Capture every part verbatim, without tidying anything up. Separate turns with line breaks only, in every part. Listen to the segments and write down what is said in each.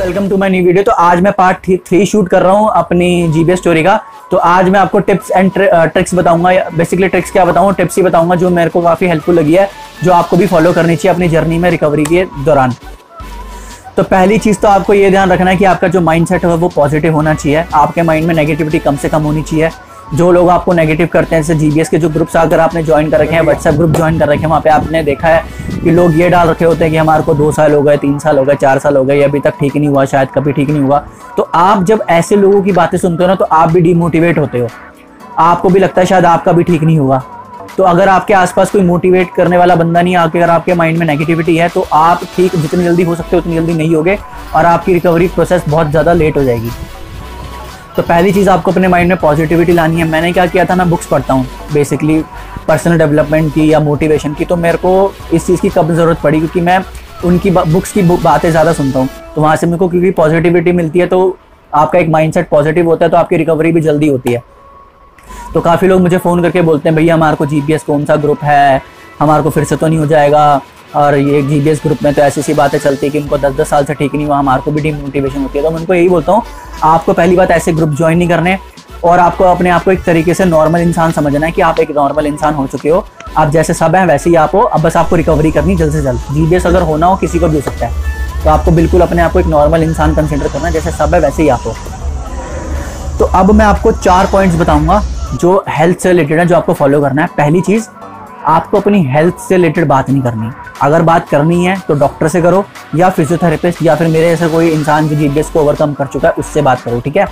Welcome to my new video. तो आज मैं पार्ट थ्री शूट कर रहा हूँ अपनी जीबीएस स्टोरी का। तो आज मैं आपको टिप्स एंड ट्रिक्स बताऊंगा। बेसिकली ट्रिक्स क्या बताऊंगा, टिप्स ही बताऊंगा जो मेरे को काफ़ी हेल्पफुल लगी है, जो आपको भी फॉलो करनी चाहिए अपनी जर्नी में रिकवरी के दौरान। तो पहली चीज़ तो आपको ये ध्यान रखना है कि आपका जो माइंडसेट है वो पॉजिटिव होना चाहिए। आपके माइंड में नेगेटिविटी कम से कम होनी चाहिए। जो लोग आपको नेगेटिव करते हैं, जैसे जीबीएस के जो ग्रुप्स अगर आपने ज्वाइन कर रखे हैं, व्हाट्सएप ग्रुप ज्वाइन कर रखे हैं, वहाँ पे आपने देखा है कि लोग ये डाल रखे होते हैं कि हमारे को दो साल हो गए, तीन साल हो गए, चार साल हो गए, ये अभी तक ठीक नहीं हुआ, शायद कभी ठीक नहीं हुआ। तो आप जब ऐसे लोगों की बातें सुनते हो ना, तो आप भी डिमोटिवेट होते हो। आपको भी लगता है शायद आपका भी ठीक नहीं हुआ। तो अगर आपके आसपास कोई मोटिवेट करने वाला बंदा नहीं है, अगर आपके माइंड में नेगेटिविटी है, तो आप ठीक जितनी जल्दी हो सकते हो उतनी जल्दी नहीं होगे और आपकी रिकवरी प्रोसेस बहुत ज़्यादा लेट हो जाएगी। तो पहली चीज़ आपको अपने माइंड में पॉजिटिविटी लानी है। मैंने क्या किया था, मैं बुक्स पढ़ता हूँ बेसिकली पर्सनल डेवलपमेंट की या मोटिवेशन की। तो मेरे को इस चीज़ की कब ज़रूरत पड़ी, क्योंकि मैं उनकी बुक्स की बातें ज़्यादा सुनता हूँ। तो वहाँ से मेरे को क्योंकि पॉजिटिविटी मिलती है, तो आपका एक माइंडसेट पॉजिटिव होता है, तो आपकी रिकवरी भी जल्दी होती है। तो काफ़ी लोग मुझे फ़ोन करके बोलते हैं, भैया हमारे को जीबीएस कौन सा ग्रुप है, हमारे को फिर से तो नहीं हो जाएगा, और ये जीबीएस ग्रुप में तो ऐसी सी बातें चलती है कि उनको दस दस साल से ठीक नहीं हुआ, हमारे को भी डिमोटिवेशन होती है। तो मैं उनको यही बोलता हूँ, आपको पहली बात ऐसे ग्रुप ज्वाइन नहीं करने, और आपको अपने आप को एक तरीके से नॉर्मल इंसान समझना है कि आप एक नॉर्मल इंसान हो चुके हो। आप जैसे सब हैं वैसे ही आप हो। अब बस आपको रिकवरी करनी जल्द से जल्द। जीबीएस अगर होना हो, किसी को भी हो सकता है, तो आपको बिल्कुल अपने आप को एक नॉर्मल इंसान कंसिडर करना है, जैसे सब है वैसे ही आप हो। तो अब मैं आपको चार पॉइंट्स बताऊंगा जो हेल्थ से रिलेटेड है, जो आपको फॉलो करना है। पहली चीज़, आपको अपनी हेल्थ से रिलेटेड बात नहीं करनी। अगर बात करनी है तो डॉक्टर से करो, या फिजियोथेरेपिस्ट, या फिर मेरे जैसे कोई इंसान जो जीबीएस को ओवरकम कर चुका है उससे बात करो, ठीक है।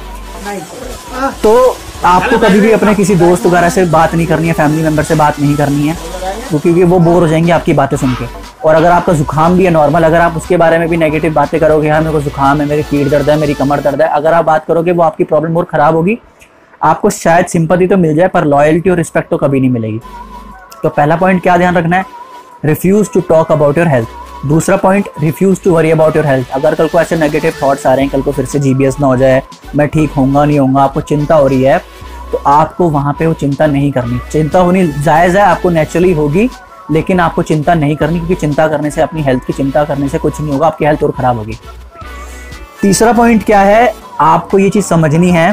तो आपको कभी भी अपने किसी दोस्त वगैरह से बात नहीं करनी है, फैमिली मेम्बर से बात नहीं करनी है, क्योंकि वो बोर हो जाएंगे आपकी बातें सुन के। और अगर आपका जुकाम भी है नॉर्मल, अगर आप उसके बारे में भी नेगेटिव बातें करोगे, हाँ मेरे को जुकाम है, मेरी पीठ दर्द है, मेरी कमर दर्द है, अगर आप बात करोगे, वो आपकी प्रॉब्लम और ख़राब होगी। आपको शायद सिंपैथी तो मिल जाए, पर लॉयल्टी और रिस्पेक्ट तो कभी नहीं मिलेगी। तो पहला पॉइंट क्या ध्यान रखना है, refuse to talk about your health. दूसरा point, refuse to worry about your health. अगर कल को ऐसे नेगेटिव थॉट्स आ रहे हैं, कल को फिर से जीबीएस ना हो जाए, मैं ठीक होऊंगा नहीं होऊंगा, आपको चिंता हो रही है, तो आपको वहाँ पे वो चिंता नहीं करनी। चिंता होनी जायज़ है, आपको नेचुरली होगी, लेकिन आपको चिंता नहीं करनी, क्योंकि चिंता करने से, अपनी हेल्थ की चिंता करने से कुछ नहीं होगा, आपकी हेल्थ और ख़राब होगी। तीसरा पॉइंट क्या है, आपको ये चीज़ समझनी है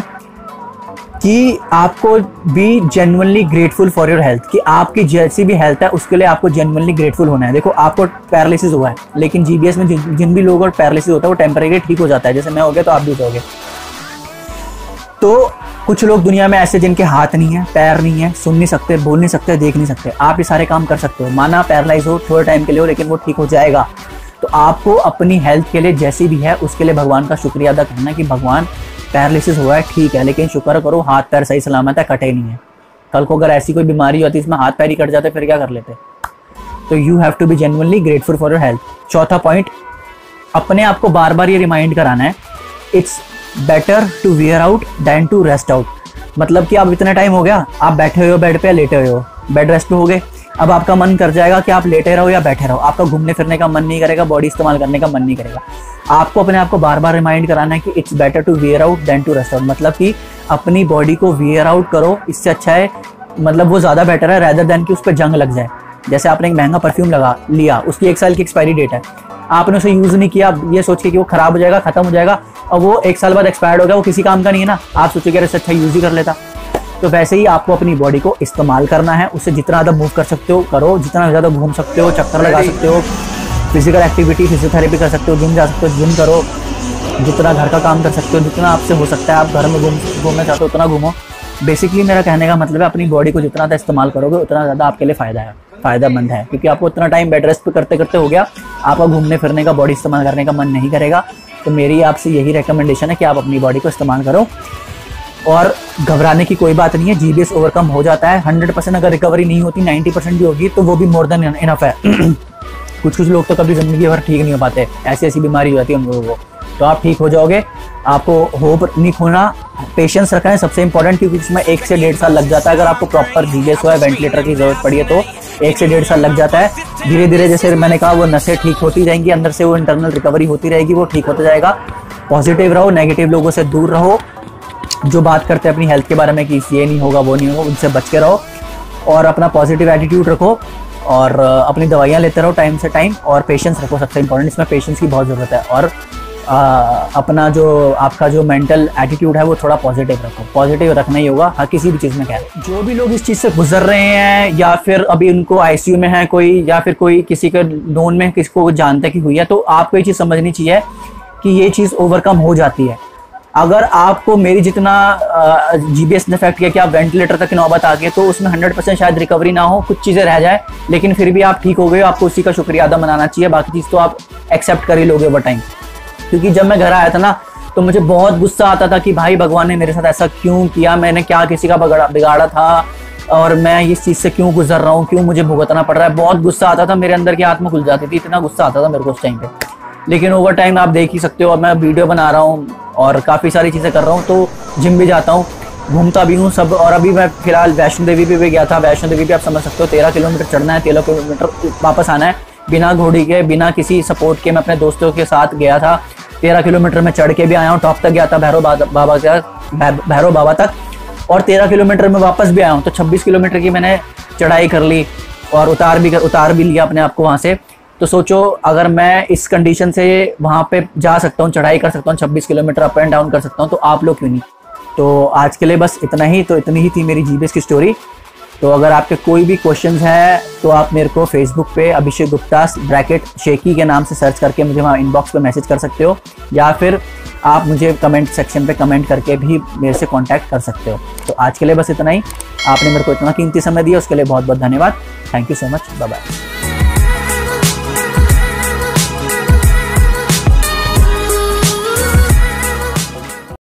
कि आपको भी genuinely grateful for your health, कि आपकी जैसी भी हेल्थ है उसके लिए आपको जेन्युइनली ग्रेटफुल होना है। देखो, आपको पैरालिसिस हुआ है, लेकिन जीबीएस में जिन, जिन भी लोगों को पैरालिसिस होता है वो टेम्परेरी ठीक हो जाता है। जैसे मैं हो गया तो आप भी हो जाओगे। तो कुछ लोग दुनिया में ऐसे जिनके हाथ नहीं है, पैर नहीं है, सुन नहीं सकते, बोल नहीं सकते, देख नहीं सकते। आप ये सारे काम कर सकते हो। माना पैरालाइज हो, थोड़े टाइम के लिए हो, लेकिन वो ठीक हो जाएगा। तो आपको अपनी हेल्थ के लिए जैसी भी है उसके लिए भगवान का शुक्रिया अदा करना है कि भगवान पैरालिसिस हुआ है, ठीक है, लेकिन शुक्र करो हाथ पैर सही सलामत है, कटे नहीं है। कल को अगर ऐसी कोई बीमारी होती इसमें हाथ पैर ही कट जाते, फिर क्या कर लेते। तो you have to be genuinely grateful for your health. चौथा पॉइंट, अपने आप को बार बार ये रिमाइंड कराना है, it's better to wear out than to rest out. मतलब कि आप इतना टाइम हो गया, आप बैठे हुए हो बेड पे, लेटे हुए हो, बेड रेस्ट पे हो गए, अब आपका मन कर जाएगा कि आप लेटे रहो या बैठे रहो। आपका घूमने फिरने का मन नहीं करेगा, बॉडी इस्तेमाल करने का मन नहीं करेगा। आपको अपने आप को बार बार रिमाइंड कराना है कि it's better to wear out than to rest out. मतलब कि अपनी बॉडी को वेयर आउट करो, इससे अच्छा है, मतलब वो ज़्यादा बेटर है, रैदर देन कि उस पर जंग लग जाए। जैसे आपने एक महंगा परफ्यूम लगा लिया, उसकी एक साल की एक्सपायरी डेट है, आपने उसे यूज़ नहीं किया, ये सोच के कि वो ख़राब हो जाएगा, ख़त्म हो जाएगा, और वो एक साल बाद एक्सपायर्ड हो गया, वो किसी काम का नहीं है ना, आप सोचेंगे अरे अच्छा यूज़ ही कर लेता। तो वैसे ही आपको अपनी बॉडी को इस्तेमाल करना है, उससे जितना ज़्यादा मूव कर सकते हो करो, जितना ज़्यादा घूम सकते हो, चक्कर लगा सकते हो, फिजिकल एक्टिविटी, फिजियोथेरेपी कर सकते हो, जिम जा सकते हो, जिम करो, जितना घर का काम कर सकते हो, जितना आपसे हो सकता है, आप घर में घूम घूमना चाहते हो उतना घूमो। बेसिकली मेरा कहने का मतलब है, अपनी बॉडी को जितना ज़्यादा इस्तेमाल करोगे उतना ज़्यादा आपके लिए फ़ायदा है, फ़ायदेमंद है, क्योंकि आपको उतना टाइम बेड रेस्ट पे करते करते हो गया, आपका घूमने फिरने का, बॉडी इस्तेमाल करने का मन नहीं करेगा। तो मेरी आपसे यही रिकमेंडेशन है कि आप अपनी बॉडी को इस्तेमाल करो, और घबराने की कोई बात नहीं है। जीबीएस ओवरकम हो जाता है हंड्रेड परसेंट। अगर रिकवरी नहीं होती, नाइन्टी परसेंट भी होगी, तो वो भी मोर देन इनफ है। कुछ कुछ लोग तो कभी ज़िंदगी भर ठीक नहीं हो पाते, ऐसी ऐसी बीमारी हो जाती है उन लोगों को। तो आप ठीक हो जाओगे, आपको होप नहीं खोना, पेशेंस रखना है सबसे इंपॉर्टेंट, क्योंकि इसमें एक से डेढ़ साल लग जाता है। अगर आपको प्रॉपर जीबीएस हुआ है, वेंटिलेटर की जरूरत पड़ी है, तो एक से डेढ़ साल लग जाता है। धीरे धीरे, जैसे मैंने कहा, वो नसें ठीक होती जाएंगी, अंदर से वो इंटरनल रिकवरी होती रहेगी, वो ठीक होता जाएगा। पॉजिटिव रहो, नेगेटिव लोगों से दूर रहो, जो बात करते हैं अपनी हेल्थ के बारे में कि ये नहीं होगा, वो नहीं होगा, उनसे बच के रहो, और अपना पॉजिटिव एटीट्यूड रखो, और अपनी दवाइयाँ लेते रहो टाइम से टाइम, और पेशेंस रखो, सबसे इंपॉर्टेंट इसमें पेशेंस की बहुत ज़रूरत है। और आ, अपना जो आपका जो मेंटल एटीट्यूड है वो थोड़ा पॉजिटिव रखो। पॉजिटिव रखना ही होगा हर किसी भी चीज़ में। क्या है, जो भी लोग इस चीज़ से गुजर रहे हैं या फिर अभी उनको आईसीयू में है कोई, या फिर कोई किसी के नोन में किसी को जानता कि हुई है, तो आपको ये चीज़ समझनी चाहिए कि ये चीज़ ओवरकम हो जाती है। अगर आपको मेरी जितना जीबीएस ने इफेक्ट किया कि आप वेंटिलेटर तक की नौबत आ गई, तो उसमें हंड्रेड परसेंट शायद रिकवरी ना हो, कुछ चीज़ें रह जाए, लेकिन फिर भी आप ठीक हो गए, आपको उसी का शुक्रिया अदा मनाना चाहिए। बाकी चीज़ तो आप एक्सेप्ट कर ही लोगे ओवर टाइम। क्योंकि जब मैं घर आया था ना, तो मुझे बहुत गुस्सा आता था कि भाई भगवान ने मेरे साथ ऐसा क्यों किया, मैंने क्या किसी का बिगाड़ा बिगाड़ा था, और मैं इस चीज़ से क्यों गुजर रहा हूँ, क्यों मुझे भुगतना पड़ रहा है। बहुत गुस्सा आता था, मेरे अंदर की आत्मा खुल जाती थी, इतना गुस्सा आता था मेरे को उस टाइम पे। लेकिन ओवर टाइम आप देख ही सकते हो, अब मैं वीडियो बना रहा हूँ और काफ़ी सारी चीज़ें कर रहा हूँ, तो जिम भी जाता हूँ, घूमता भी हूँ सब। और अभी मैं फिलहाल वैष्णो देवी पे भी गया था। वैष्णो देवी पे आप समझ सकते हो तेरह किलोमीटर चढ़ना है, तेरह किलोमीटर वापस आना है, बिना घोड़ी के, बिना किसी सपोर्ट के। मैं अपने दोस्तों के साथ गया था, तेरह किलोमीटर में चढ़ के भी आया हूँ, टॉप तक गया था भैरव बाबा तक, भैरव बाबा तक, और तेरह किलोमीटर में वापस भी आया हूँ। तो छब्बीस किलोमीटर की मैंने चढ़ाई कर ली और उतार भी उतार भी लिया अपने आप को वहाँ से। तो सोचो, अगर मैं इस कंडीशन से वहाँ पे जा सकता हूँ, चढ़ाई कर सकता हूँ, छब्बीस किलोमीटर अप एंड डाउन कर सकता हूँ, तो आप लोग क्यों नहीं। तो आज के लिए बस इतना ही। तो इतनी ही थी मेरी जीबीएस की स्टोरी। तो अगर आपके कोई भी क्वेश्चंस हैं तो आप मेरे को फेसबुक पे अभिषेक गुप्ता ब्रैकेट शेकी के नाम से सर्च करके मुझे वहाँ इनबॉक्स पे मैसेज कर सकते हो, या फिर आप मुझे कमेंट सेक्शन पे कमेंट करके भी मेरे से कांटेक्ट कर सकते हो। तो आज के लिए बस इतना ही। आपने मेरे को इतना कीमती समय दिया, उसके लिए बहुत बहुत धन्यवाद। Thank you so much. Bye bye.